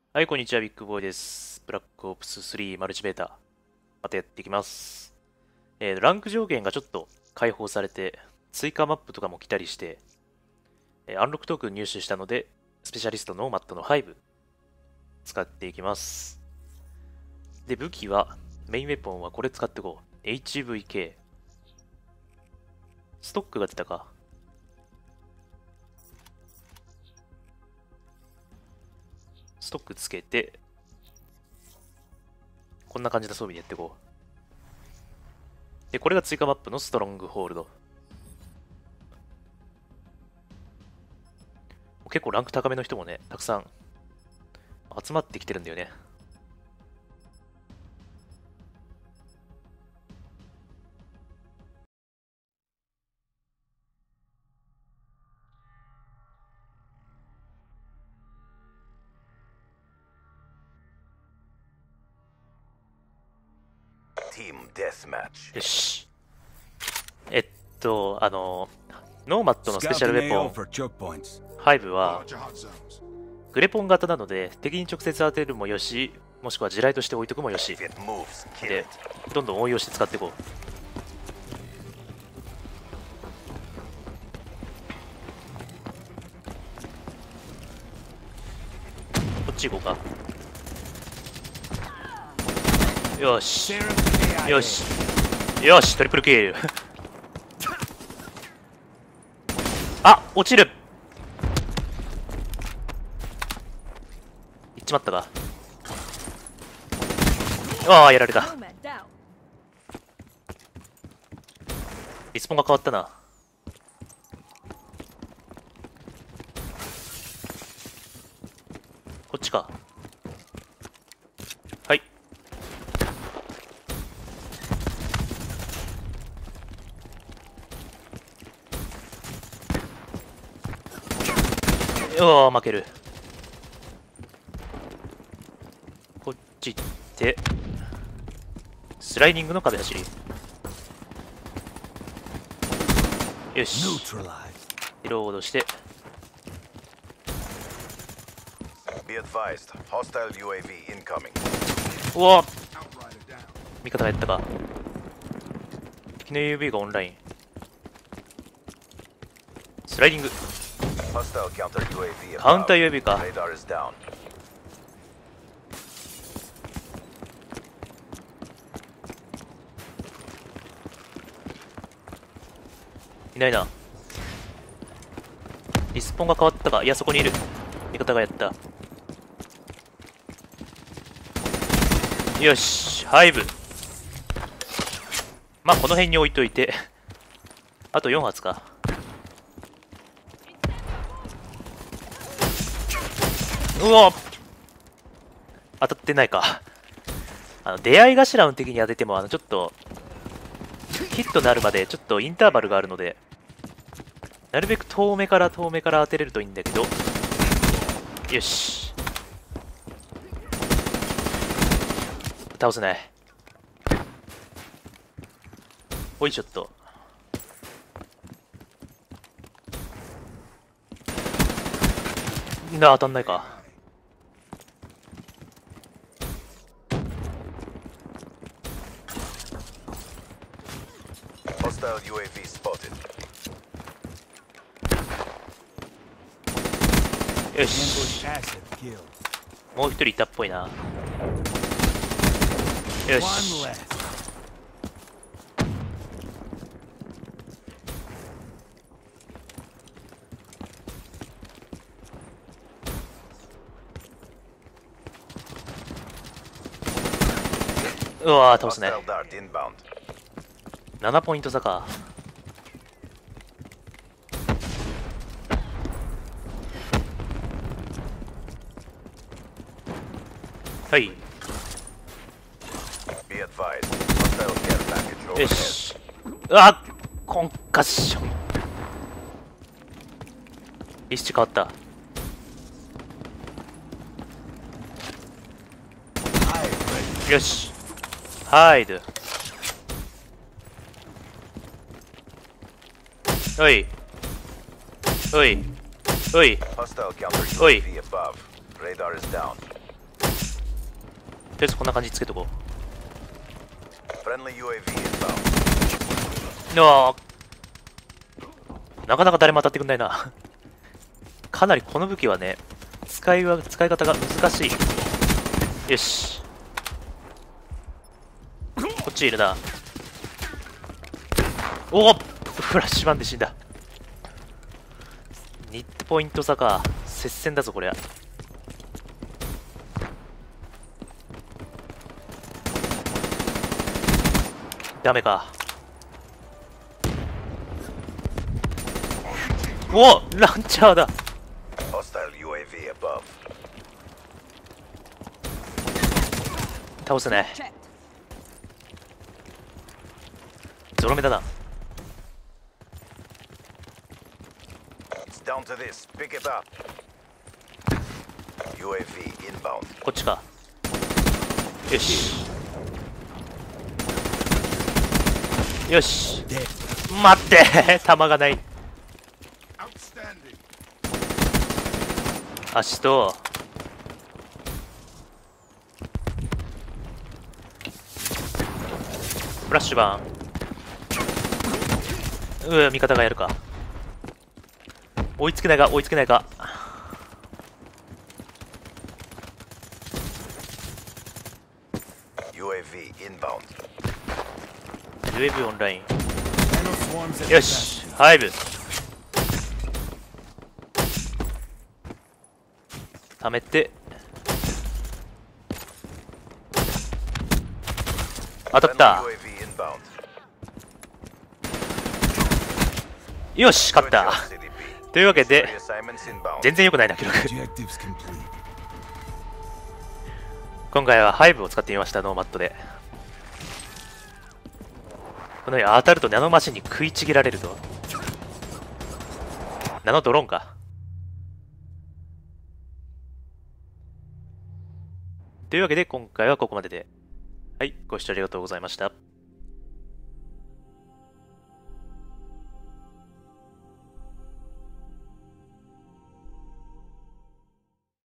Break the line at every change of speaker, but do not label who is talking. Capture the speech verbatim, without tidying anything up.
はい、こんにちは、ビッグボーイです。ブラックオプススリーマルチベータ、またやっていきます。えー、ランク上限がちょっと解放されて、追加マップとかも来たりして、えーアンロックトークン入手したので、スペシャリストノーマットのファイブ使っていきます。で、武器は、メインウェポンはこれ使っていこう。エイチブイケー。ストックが出たか。ストックつけて、こんな感じの装備でやっていこう。で、これが追加マップのストロングホールド。結構ランク高めの人もね、たくさん集まってきてるんだよね。よし。えっと、あの、ノーマットのスペシャルウェポンファイブは、グレポン型なので、敵に直接当てるもよし、もしくは地雷として置いとくもよし。で、どんどん応用して使っていこう。こっち行こうか。よし。よし。よし、トリプルキル。あ、落ちる。いっちまったか。ああ、やられた。リスポンが変わったな。こっちか。はい。うわー、負ける。こっち行ってスライディングの壁走り。よし、リロードして。うわ、味方がやったか。敵の ユーブイ がオンライン。スライディング。カウンター ユーブイ か。いないな。リスポンが変わったか。いや、そこにいる。味方がやった。よし、ハイブ。まあこの辺に置いといてあとよん発か。うわ、当たってないか。あの出会い頭の敵に当ててもあのちょっとヒットになるまでちょっとインターバルがあるので、なるべく遠目から遠目から当てれるといいんだけど。よし、倒せない。おい、ちょっとな、当たんないか。よし、もう一人いたっぽいな。よし、うわー、倒すね。ななポイント差か。はい。よし。うわ、コンカッション。リスチ変わった。よし、ハイド。おいおいおいおい。 りあえずこんな感じにつけとこう。あなかなか誰も当たってくんないな。かなりこの武器はね、使いは使い方が難しい。よし。こっちいるな。おおフラッシュバンで死んだ。にポイント差か。接戦だぞこりゃ。ダメか。おおランチャーだ。倒せない。ゾロ目だな。こっちか。よしよし。待って弾がない。足とフラッシュバーン。うわ味方がやるか。追いつけないか追いつけないか。ユーエーブイ インバウンド。ユーエーブイ オンライン。よしハイブ溜めて当たった。よし勝った。というわけで全然良くないな記録。今回はハイブを使ってみました。ノーマットでこのように当たるとナノマシンに食いちぎられると。ナノドローンか。というわけで今回はここまでで、はい、ご視聴ありがとうございました。